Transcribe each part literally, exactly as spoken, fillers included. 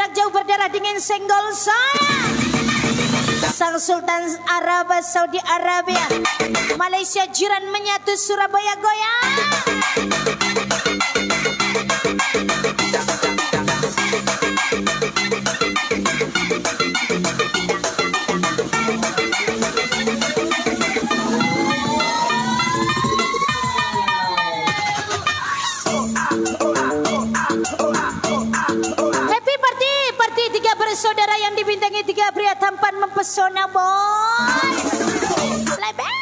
jarak jauh berdarah dingin senggol saya. Sang Sultan Arab Saudi Arabia, Malaysia jiran menyatu Surabaya goyang. Saudara yang dibintangi tiga pria tampan mempesona boy. Slebel.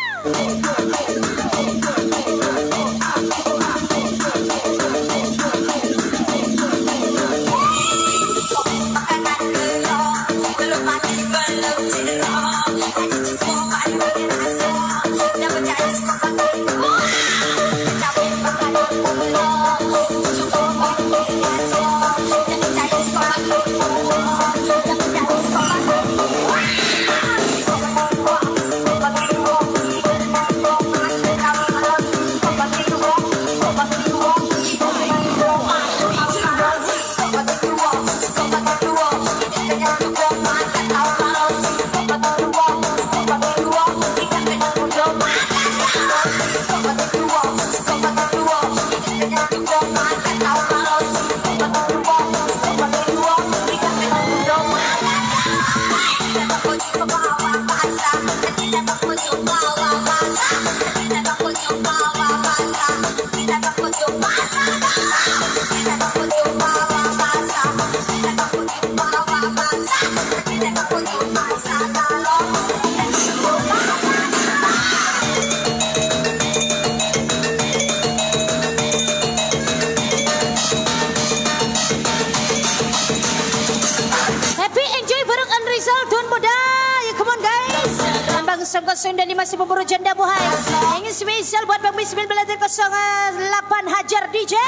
Sunda ini masih memburu janda buhay. Ingin spesial buat Bang Bismil Belajar nol delapan Hajar D J.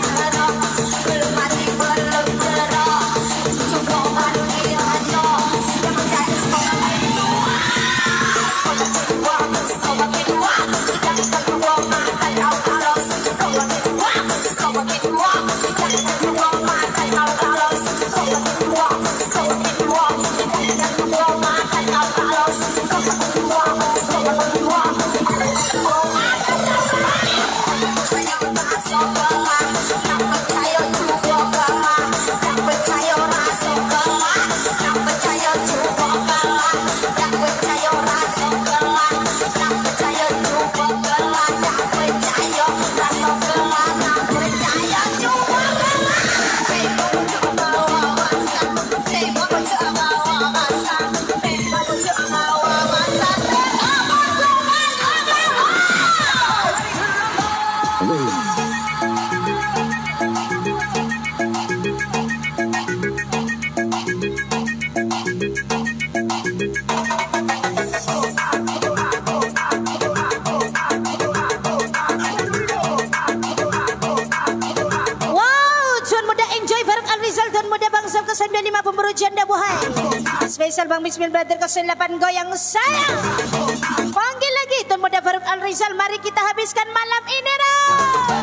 Spesial Bang Bismil Brother nol delapan goyang saya. Panggil lagi Tun Muda Faruk Al Rizal. Mari kita habiskan malam ini dong.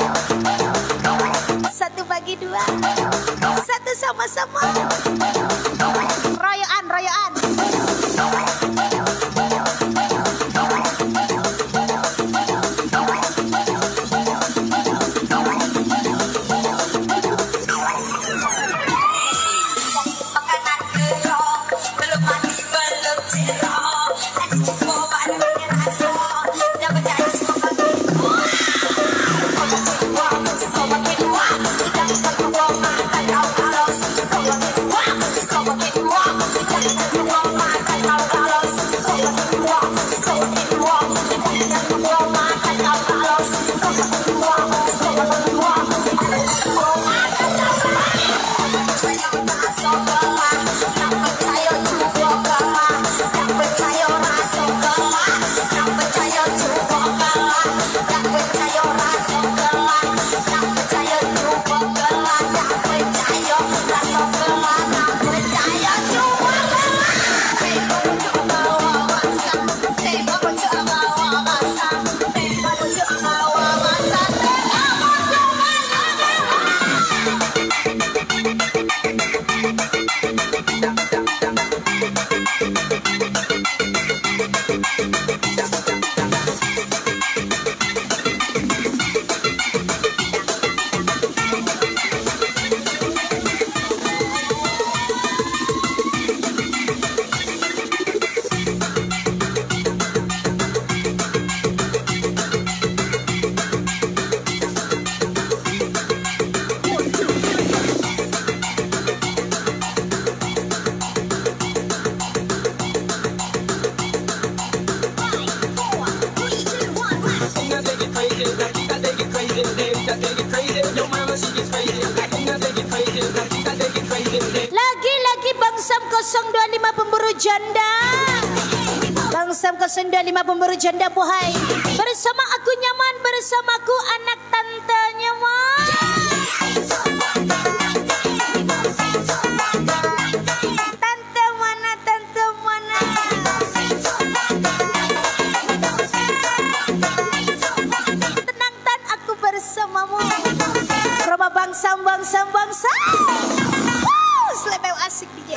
Satu bagi dua, satu sama-sama. Royoan, royoan. nol dua lima pemburu janda. Bang Sam nol dua lima pemburu janda buhai. Bersama aku nyaman, bersamaku anak tante nyaman. Tante mana, tante mana? Tenang tan, aku bersamamu. Roma Bang Sam, Bang Sam, Bang Sam. Woo, selebeu asik D J.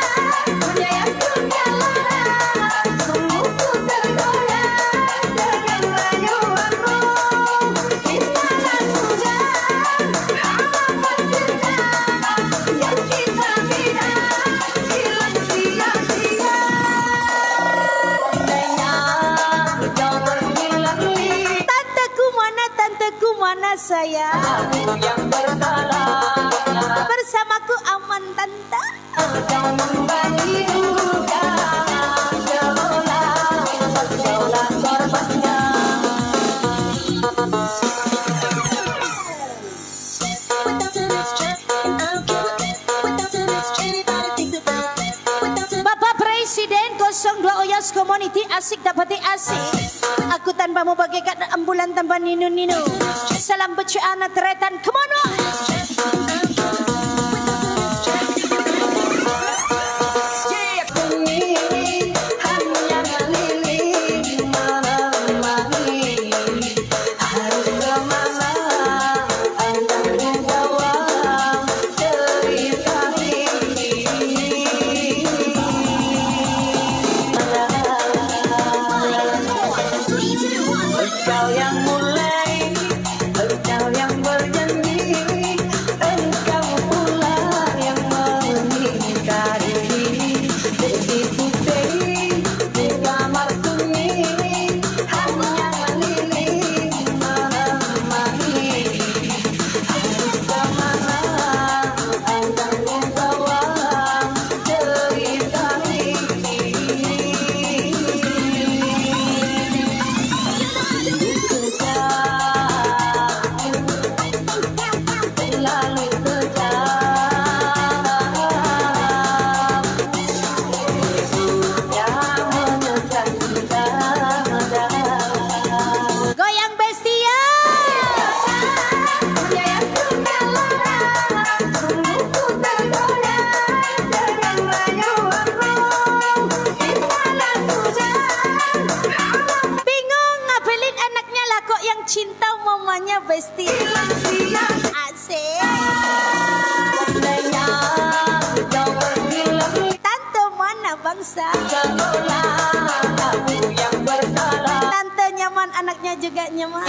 Mana saya yang bersalah, bersamaku aman tante. Kau membagi duka seolah seolah korbannya. Bapak Presiden nol dua Oyas Community asik dapati asik. Aku tanpamu bagaikan ambulan tanpa ninu-ninu. Salam becu anak teretan, come on on. Kau yang mulai, kau yang berjanji, engkau pula yang mengingkari. Begitu tinggi di kamar sunyi, hanya lilin menemani. Harus kemana akan membawa cerita ini? Cinta mamanya Besti asik. Tante mana bangsa? Tante nyaman, anaknya juga nyaman.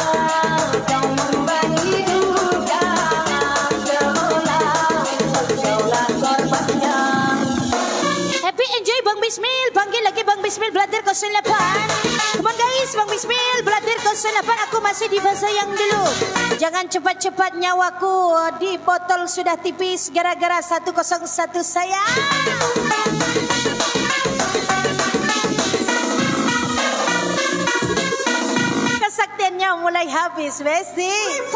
Happy enjoy Bang Bismil. Panggil lagi Bang Bismil Bladir nol delapan. Come on guys, Bang Bismil Bladir nol delapan. Aku masih di fase yang dulu. Jangan cepat-cepat nyawaku di botol sudah tipis gara-gara seratus satu saya. Kesaktiannya mulai habis, Besti.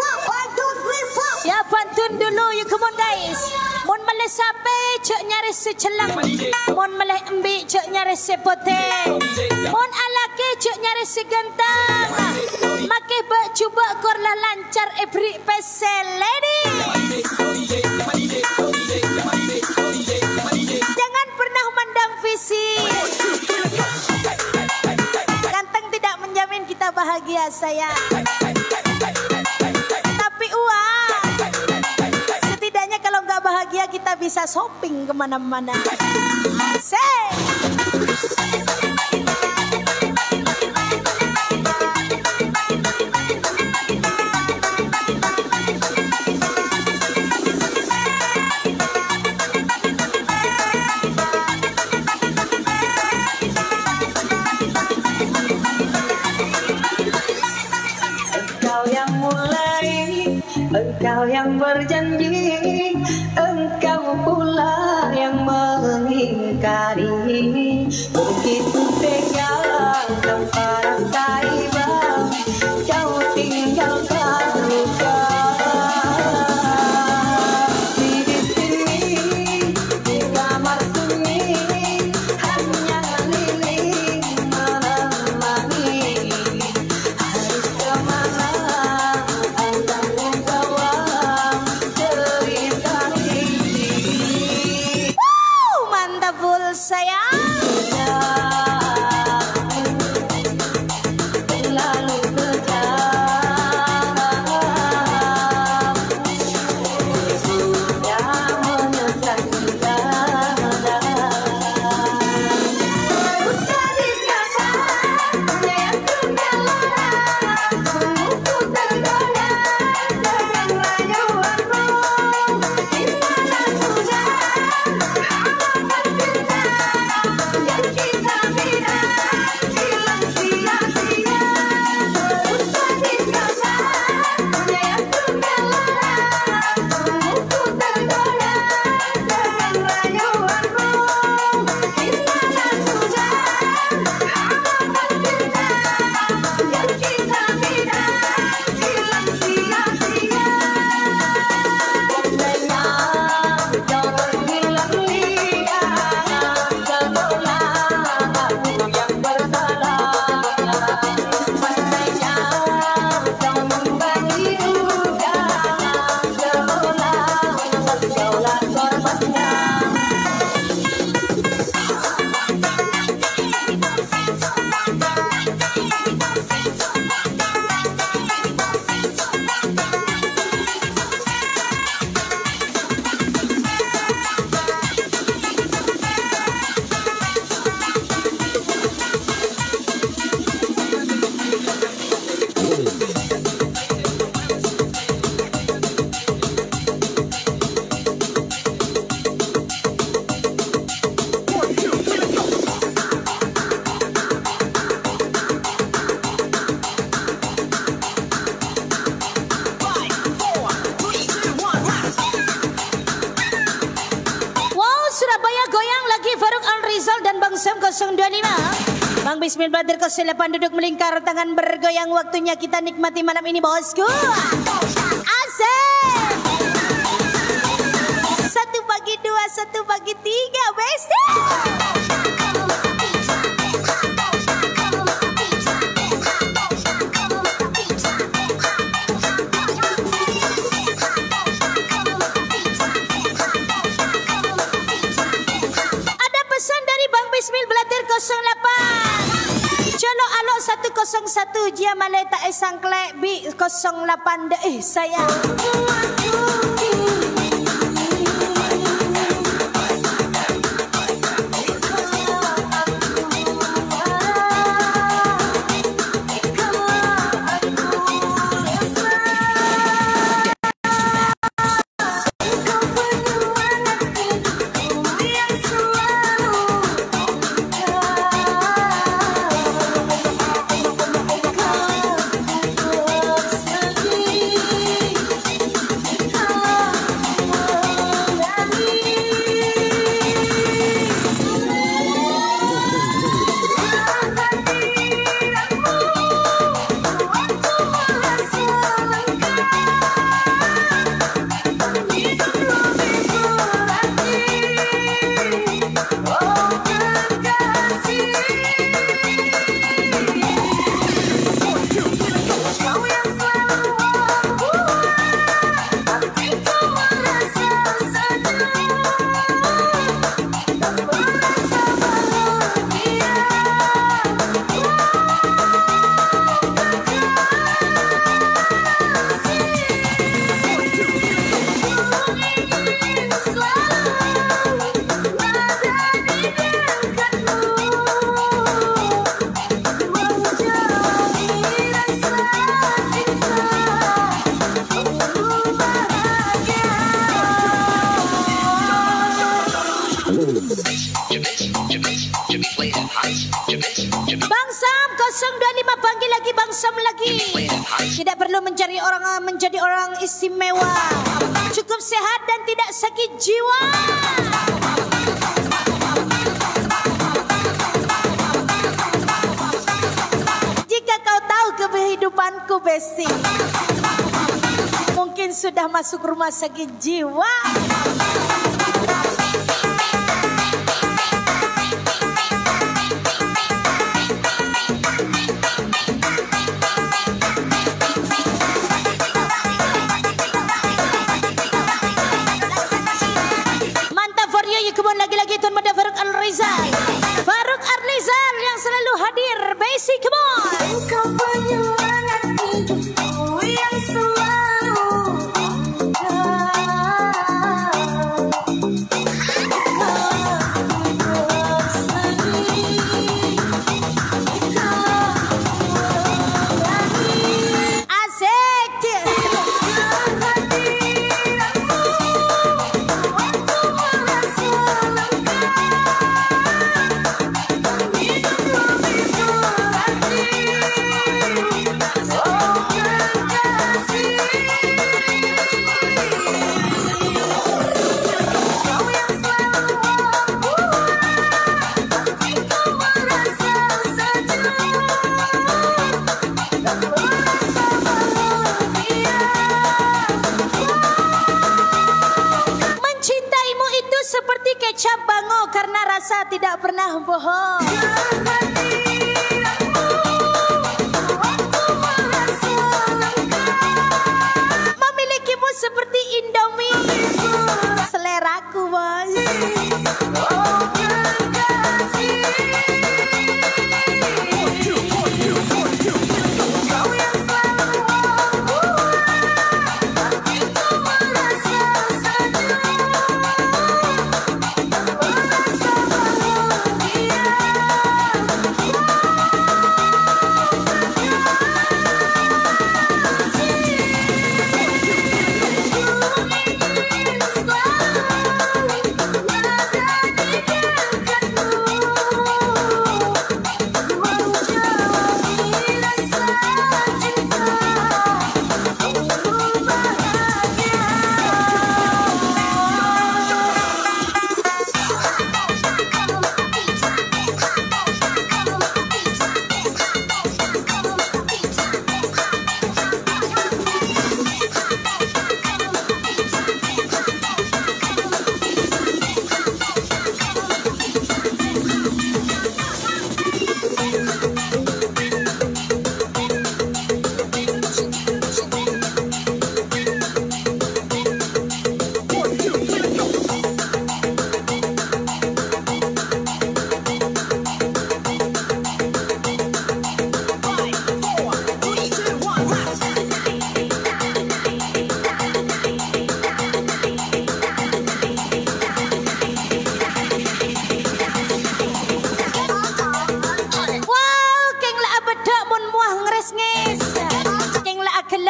Ya pantun dulu, you come on guys. Mon malai sape cek nyaris secelang. Mon malai embi cek nyaris sepoteh. Mon alake cek nyaris segentang. Make bak cuba korlah lancar every pesel lady. Jangan pernah mandang fisik. Ganteng tidak menjamin kita bahagia sayang. Tapi uang, setidaknya kalau nggak bahagia kita bisa shopping kemana-mana. Say. Engkau yang berjanji, engkau pula yang mengingkari. Begitu tega tanpa rasa iba, kau tinggalkan luka. Di sini, di kamar sunyi, nol dua lima Bang Bismil Badir nol delapan duduk melingkar tangan bergoyang, waktunya kita nikmati malam ini bosku. Asik. Satu bagi dua, satu bagi tiga, besti. nol delapan Colo alok satu nol satu Jia Malay tak esang klek B nol delapan de eh sayang. Bang Sam nol dua lima panggil lagi Bang Sam lagi. Tidak perlu mencari orang menjadi orang istimewa. Cukup sehat dan tidak sakit jiwa. Jika kau tahu kehidupanku besti, mungkin sudah masuk rumah sakit jiwa. Lagi-lagi Tuan Mada Faruk Arlizal Faruk Arlizal yang selalu hadir. Basic, come on. Kau penyemangat hidupku yang selalu kecap bango karena rasa tidak pernah bohong. Memilikimu seperti Indomie, seleraku bos.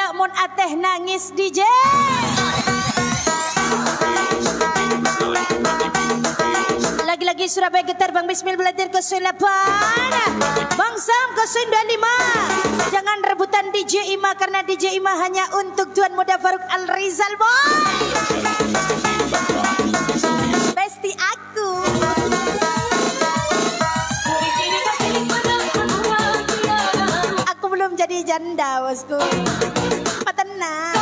janda mon ateh nangis D J. Lagi-lagi Surabaya Getar Bang Bismil Belajar ke delapan, Bang Sam ke dua puluh lima. Jangan rebutan D J Ima karena D J Ima hanya untuk Tuan Muda Faruk Al Rizal boy. Besti aku. Aku belum jadi janda bosku. Tenang.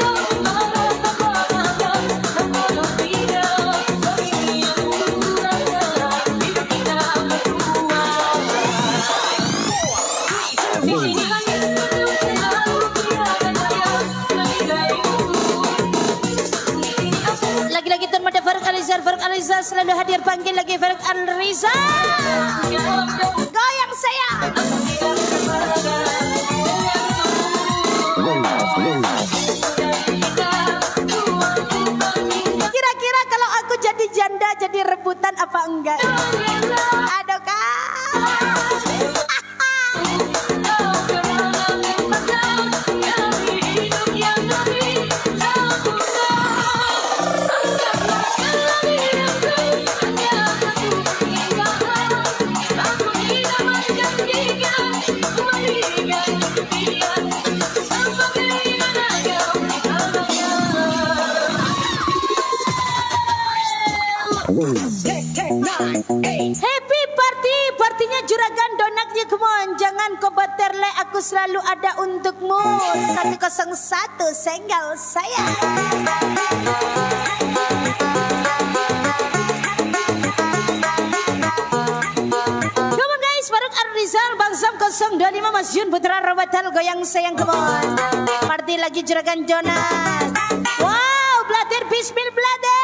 Lagi-lagi Tuan Muda Faruk Al Rizal, Faruk Al Rizal selalu hadir, panggil lagi Faruk Al Rizal. Goyang saya. Kira-kira kalau aku jadi janda jadi rebutan apa enggak? Aduh kak. Happy party, partinya juragan donatnya kemon. Jangan kau baterle, aku selalu ada untukmu. satu kosong satu senggal saya. Come on guys, Faruk Al Rizal, Bang Sam nol dua lima, Mas Jun Putra Rawatal, goyang sayang kemon. Party lagi juragan Jonas. Wow, blader bismil blader.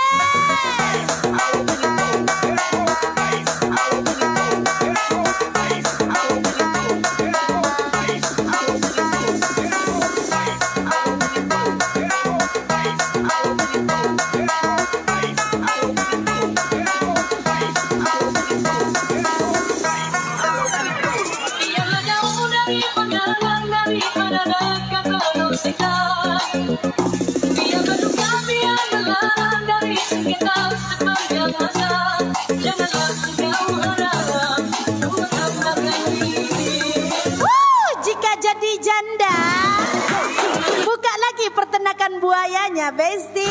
Jika jadi janda, buka lagi peternakan buayanya, Besti.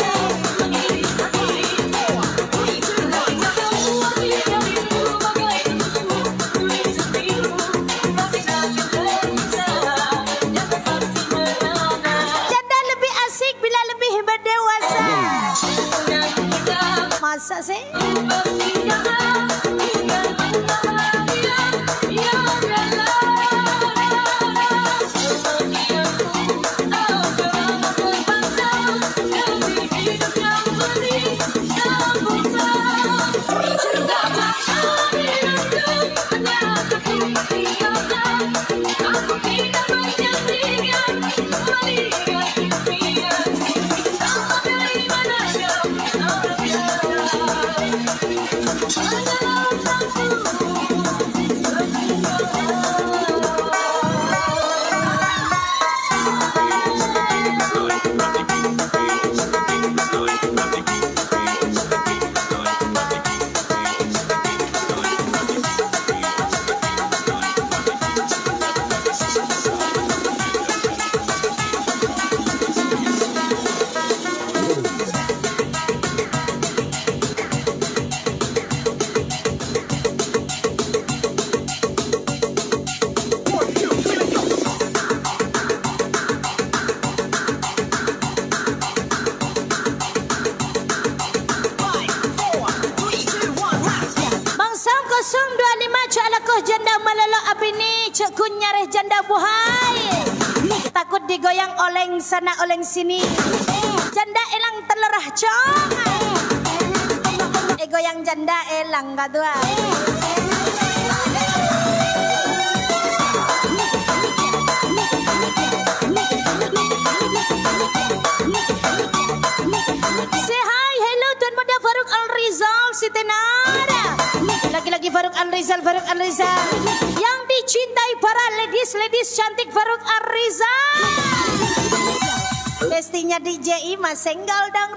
Masa sih? Janda malolo abini cek kunyareh janda buhai, takut digoyang oleng sana oleng sini, janda elang telerah cong, eh goyang janda elang gadua. Say hi, hello Tuan Muda Faruk Al Rizal Sitenara. Lagi-lagi Faruk Al Rizal, Faruk Al Rizal yang dicintai para ladies, ladies cantik Faruk Al Rizal. bestinya D J Ima Senggal dong.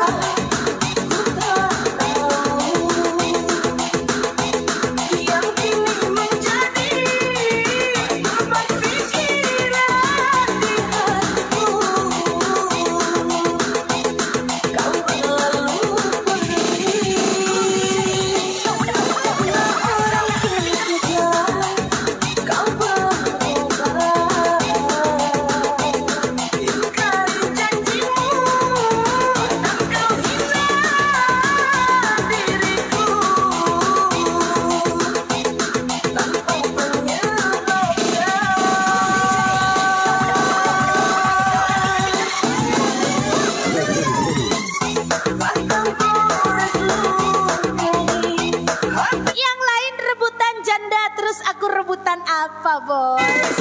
Apa bos?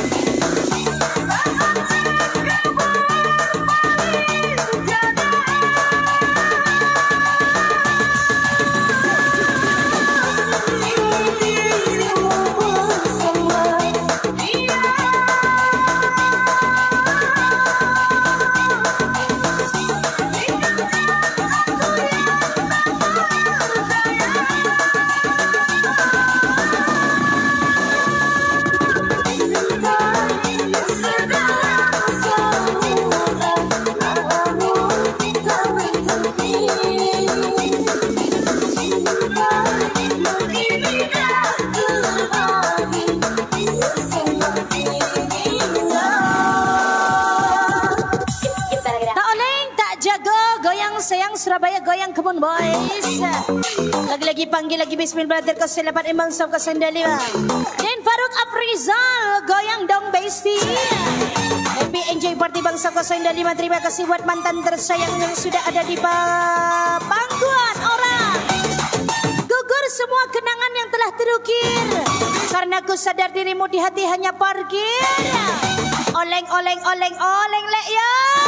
Surabaya goyang Kebun Boys. Lagi-lagi panggil lagi Bismillah Brother Kosel dapat emang sok kesendaliwa. Dan Faruk Afrizal goyang dong Besti. Happy enjoy party bangsa kesendaliwa. Terima kasih buat mantan tersayang yang sudah ada di pangkuan orang. Gugur semua kenangan yang telah terukir. Karena ku sadar dirimu di hati hanya parkir. Oleng oleng oleng oleng lek ya.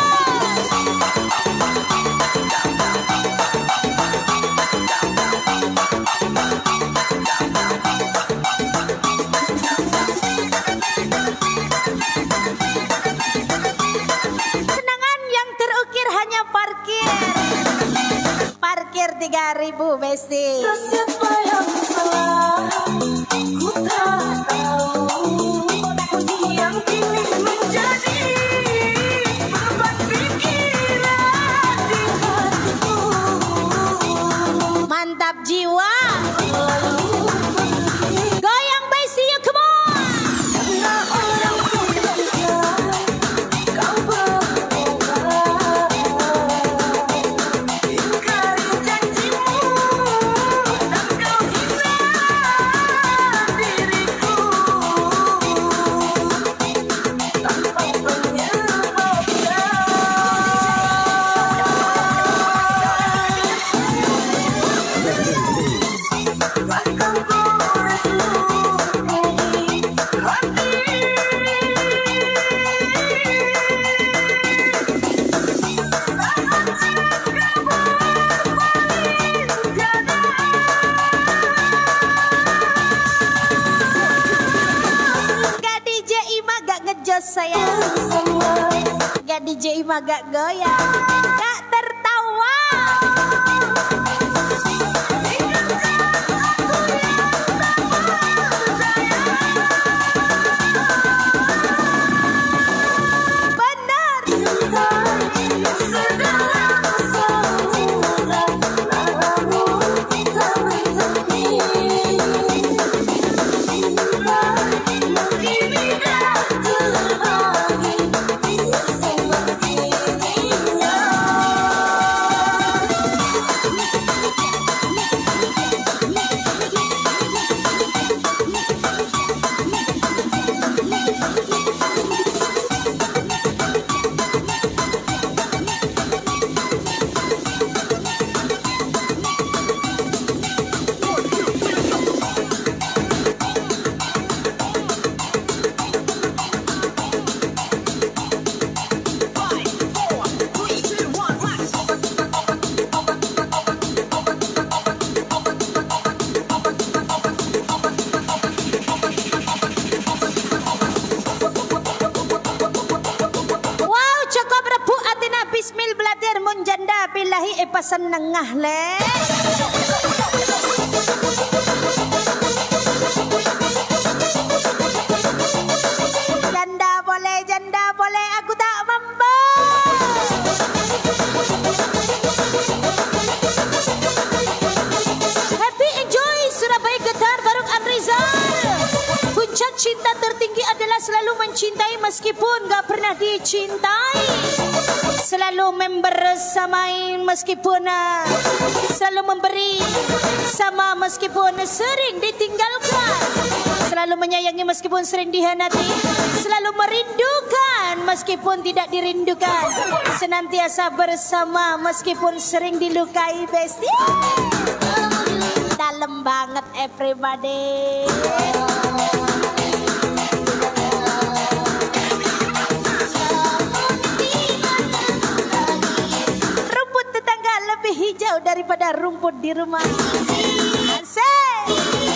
tiga ribu Besti. Siapa yang salah? Ku tak tahu. Yang kini menjadi beban pikiran di hatiku. Mantap jiwa. Goyang Besti, yuk come on. Karena orang punya kau berubah. Ingkari janjimu dan kau hina diriku tanpa penyebabnya. Bahkan ku Gak D J Ima gak ngejos sayang. Gak D J Ima gak goyang. Gak tertawa. Benar. bismil belatir mun janda bilahi e pasan nengah le. Janda boleh, janda boleh, aku tak mampu. Happy enjoy Surabaya Getar Barung Amrizal. Puncak cinta tertinggi adalah selalu mencintai meskipun gak pernah dicintai. Selalu membersamai meskipun uh, selalu memberi sama meskipun sering ditinggalkan. Selalu menyayangi meskipun sering dihianati. Selalu merindukan meskipun tidak dirindukan. Senantiasa bersama meskipun sering dilukai, bestie. Dalam banget everybody. Rumput tetangga lebih hijau daripada rumput di rumah. Asik.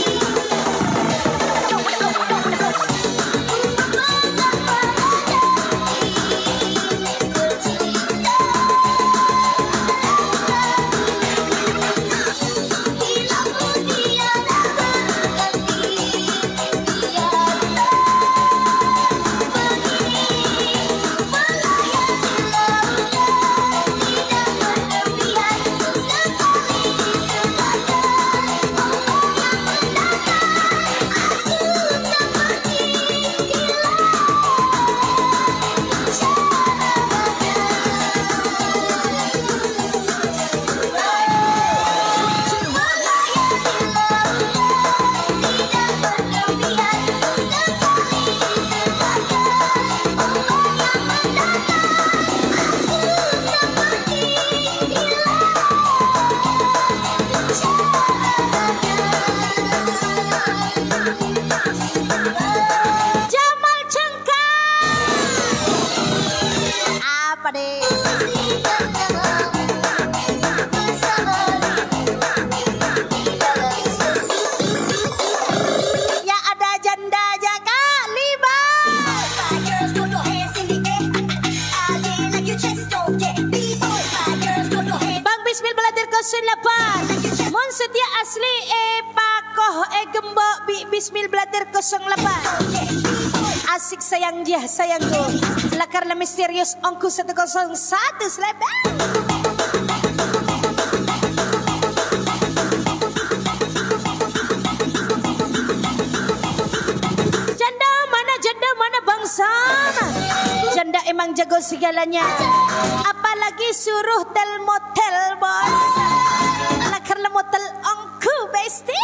Mun setia asli e pakoh e gembok bi bismil belatir kosong lapan. Asik sayang dia sayangku. Lakar la misterius ongku satu kosong satu selebar. Janda mana janda mana bangsa. Janda emang jago segalanya. Apalagi suruh tel motel bos. Lakar la motel ongku bestie.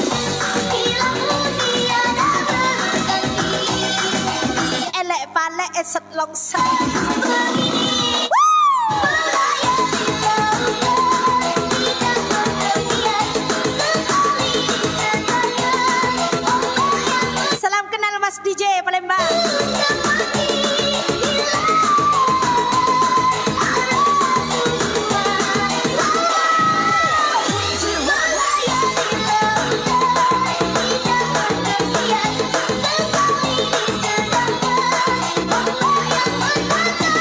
Elek palek eset longsa. Salam kenal Mas D J Palembang. Mata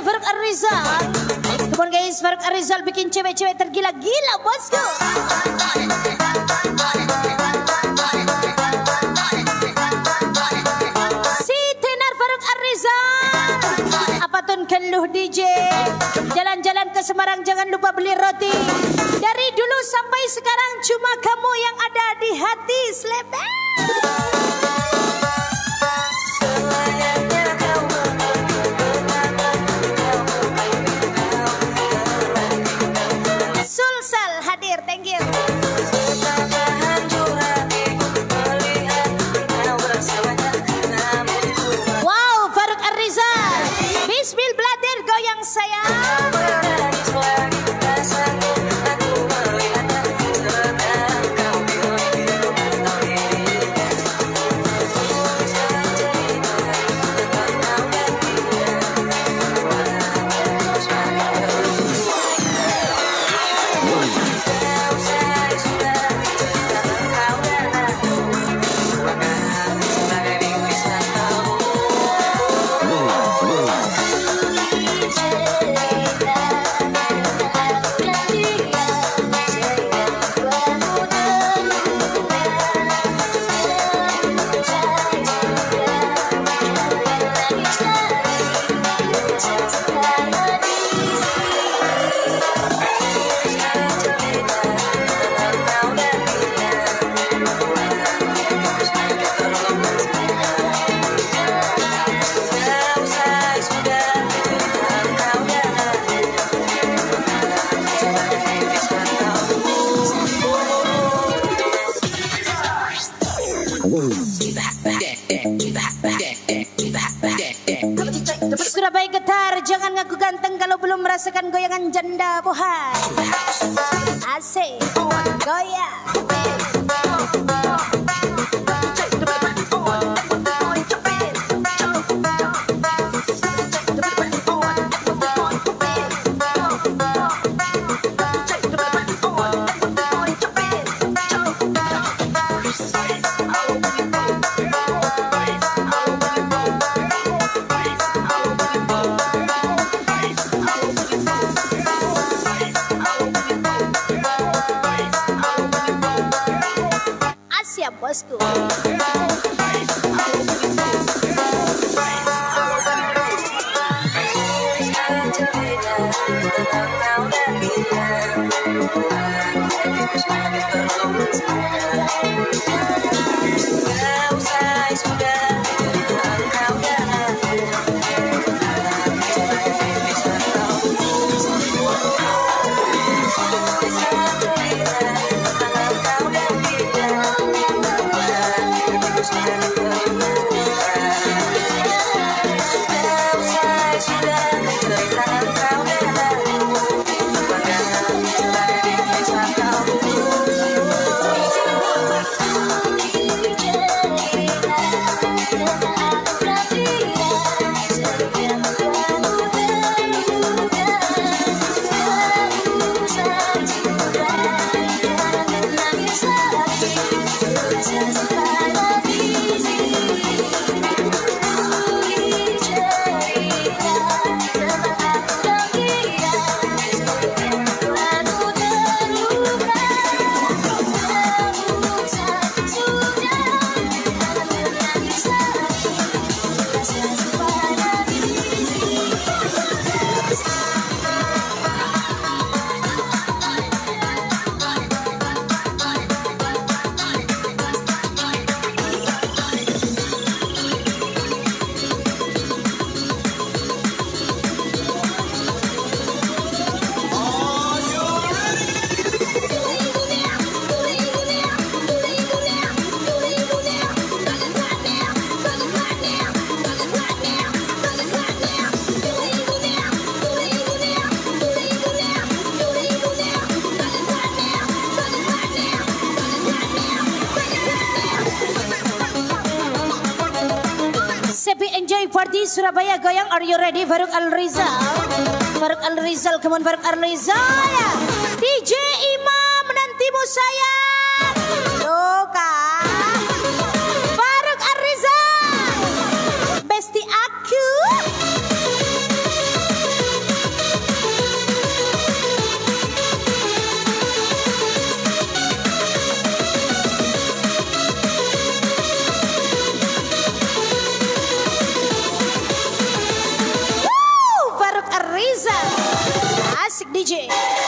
Faruk Arizal. Come on guys, Faruk Arizal bikin cewek-cewek tergila-gila bosku. Si Tenar Faruk Arizal. Apa tun keluh D J? Jalan-jalan ke Semarang jangan lupa beli roti. Dari dulu sampai sekarang cuma kamu yang ada di hati Slebek. Sulsel hadir, thank you. Wow, Faruk Arizal. Bismil Blader goyang saya. Surabaya getar, jangan ngaku ganteng kalau belum merasakan goyangan janda bohai. Asik, goyang. Bosku. Enjoy party Surabaya goyang. Are you ready? Faruk Al-Rizal. Faruk Al-Rizal, come on Faruk Al-Rizal. D J Imam menantimu sayang. Loka. Faruk Al-Rizal. Besti aku. D J.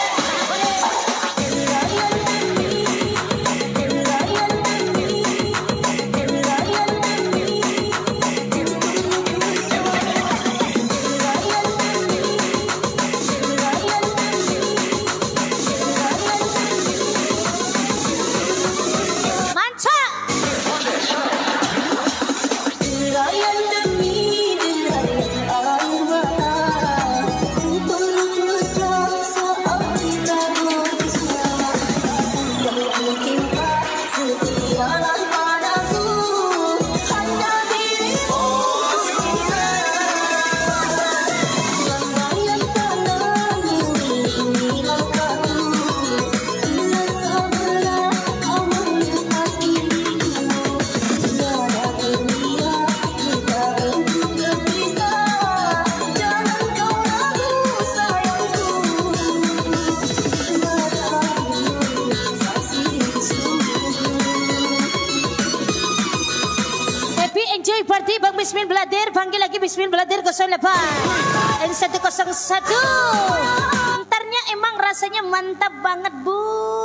Party Bang Bismin Bladir, panggil lagi Bismin Bladir nol delapan dan satu nol satu. Entarnya emang rasanya mantap banget bu,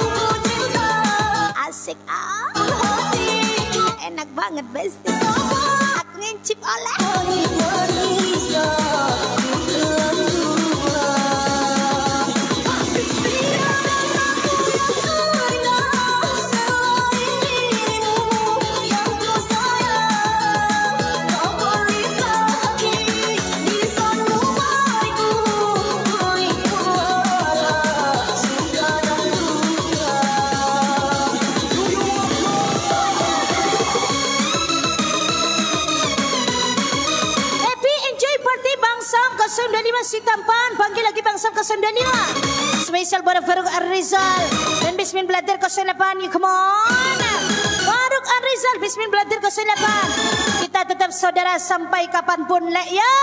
asik ah, enak banget besti. Aku ngincip oleh. nol dua lima Sitampan, panggil lagi Bang Sam nol dua lima. Spesial buat Faruk Arrizal dan Bismin Bladir nol delapan. You come on. Faruk Arrizal, Bismin Bladir nol delapan. Kita tetap saudara sampai kapanpun lek ya.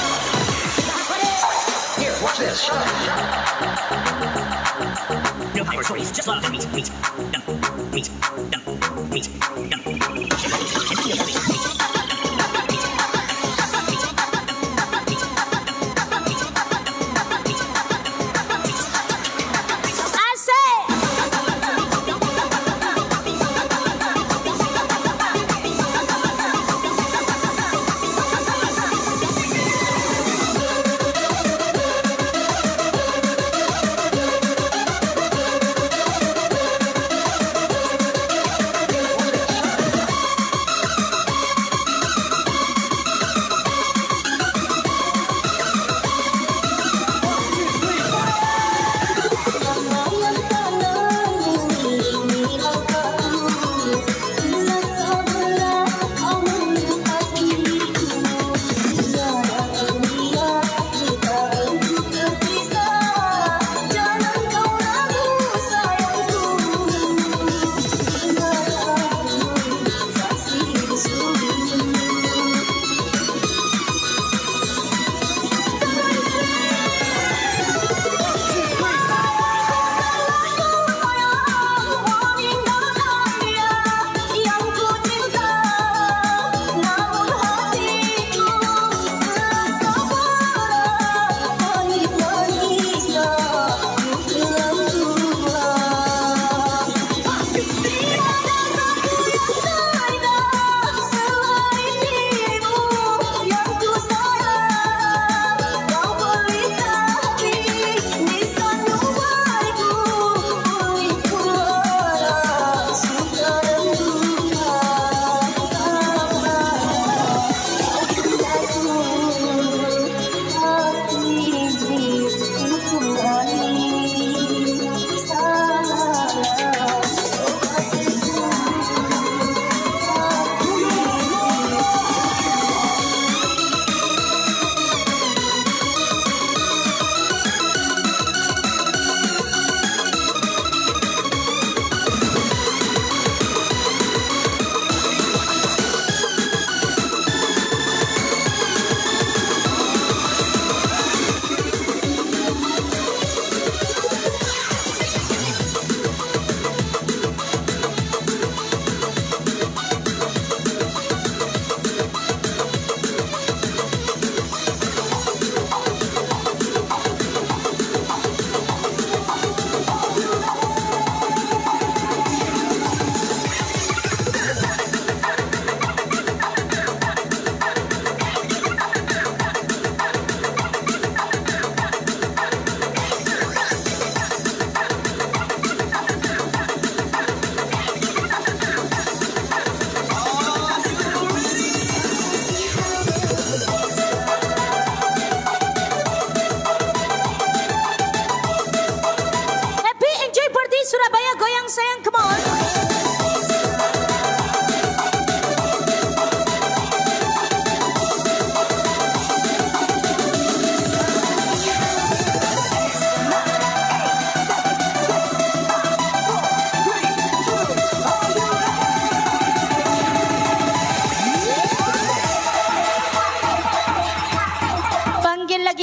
Here, watch this. No power stories, just love meat, meat, dum, meat, dum, meat, dum, meat.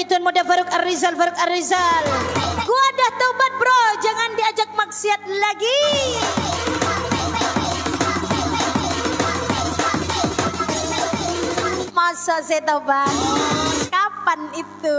lagi Tuan Muda Faruk Arizal, Faruk Arizal. Gua dah taubat bro, jangan diajak maksiat lagi. Masa saya taubat? Kapan itu?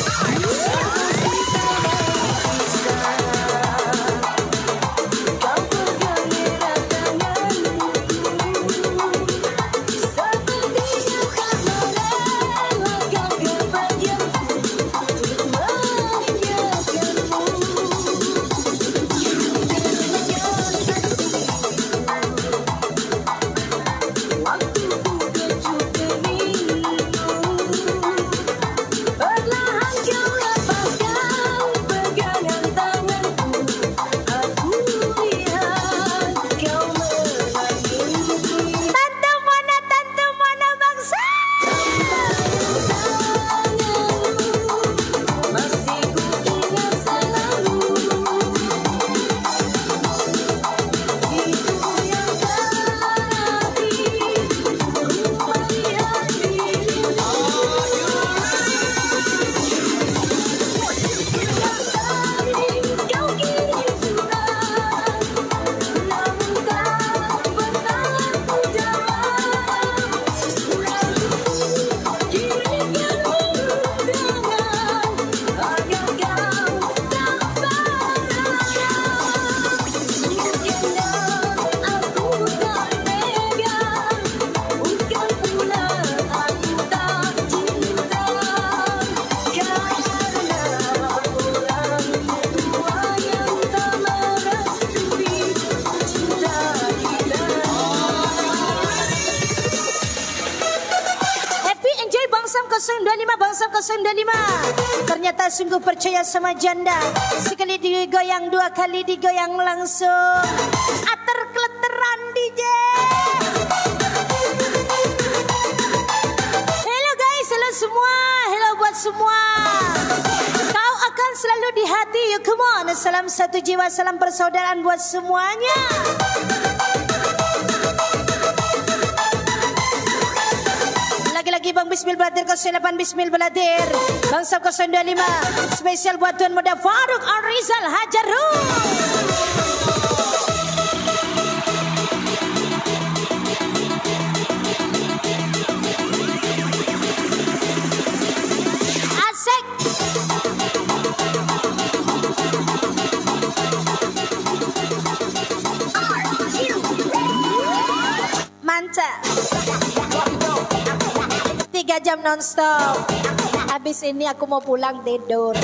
nol dua lima Bangsa nol dua lima. Ternyata sungguh percaya sama janda. Sekali digoyang, dua kali digoyang langsung. Ater kleteran D J. Hello guys, hello semua. Hello buat semua. Kau akan selalu di hati. You come on. Salam satu jiwa, salam persaudaraan buat semuanya. Lagi-lagi Bang Bismil Beladir nol delapan Bismil Beladir Bangsa nol dua lima. Spesial buat Tuan Muda Faruk Arizal Hajaru. Asik. Mantap. Tiga jam non-stop. Habis ini aku mau pulang tidur.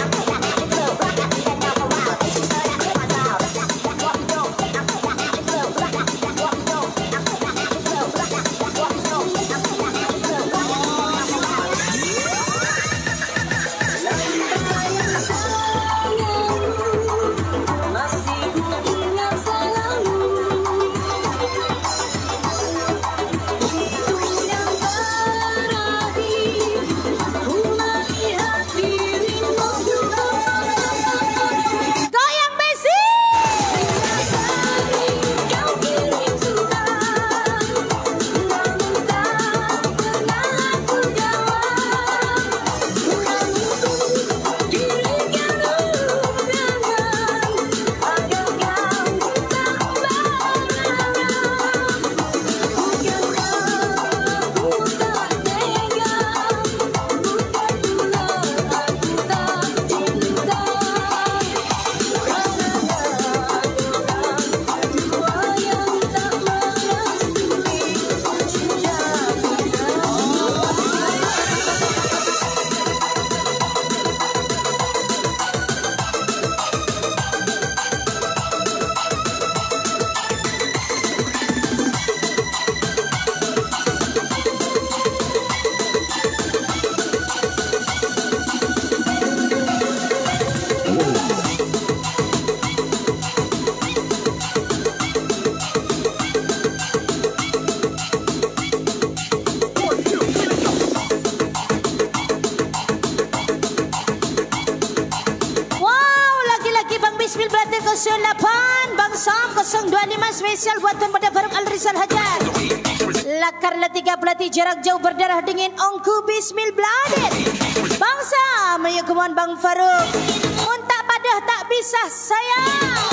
nol delapan Bang Sam nol dua lima spesial buat Tuan Muda Faruk Arizal Hajar. Lakar letiga pelatih jarak jauh berdarah dingin Ongku Bismil Bladir. Bangsa menyukuman Bang Faruk. Untak padah tak bisa sayang.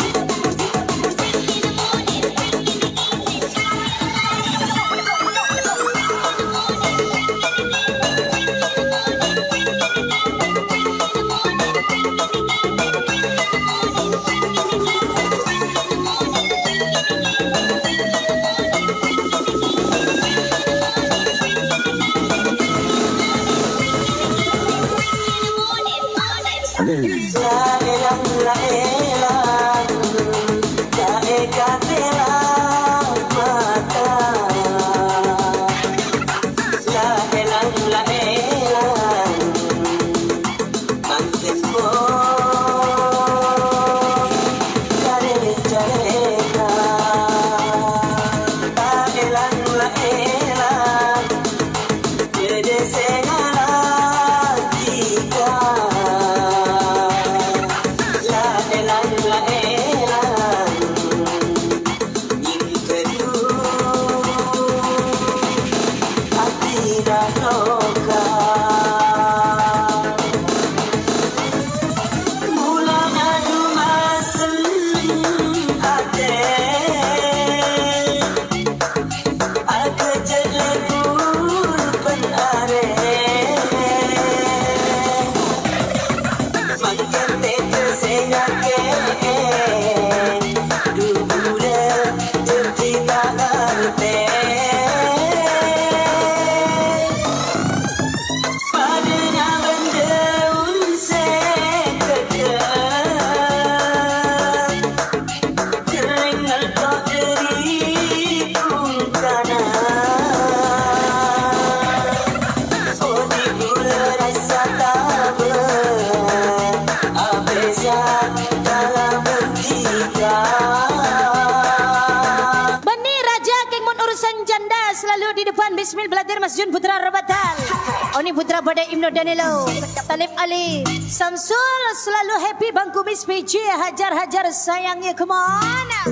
Bismil Bladir Mas Jun Putra Rabatal Oni Putra Badai Ibnu Danilo Talib Ali Samsul selalu happy Bangku Miss P J hajar-hajar sayangnya kemana.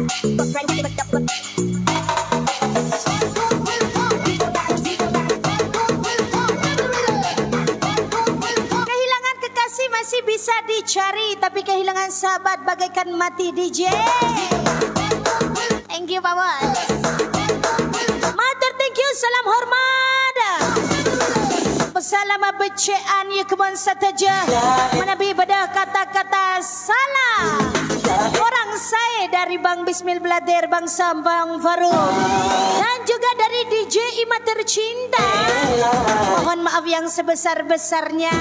Kehilangan kekasih masih bisa dicari, tapi kehilangan sahabat bagaikan mati D J. Thank you Pak Bos. Thank you, salam hormat. Bersalamat becean ya keman sataja. Menabi pada kata-kata salah. Orang saya dari Bang Bismil Bladir, Bang Sambang Faruk, dan juga dari D J Ima tercinta. Mohon maaf yang sebesar-besarnya.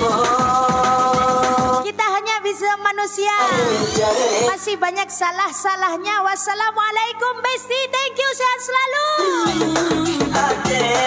Kita hanya bisa manusia, masih banyak salah-salahnya. Wassalamualaikum Besti, thank you, sehat selalu.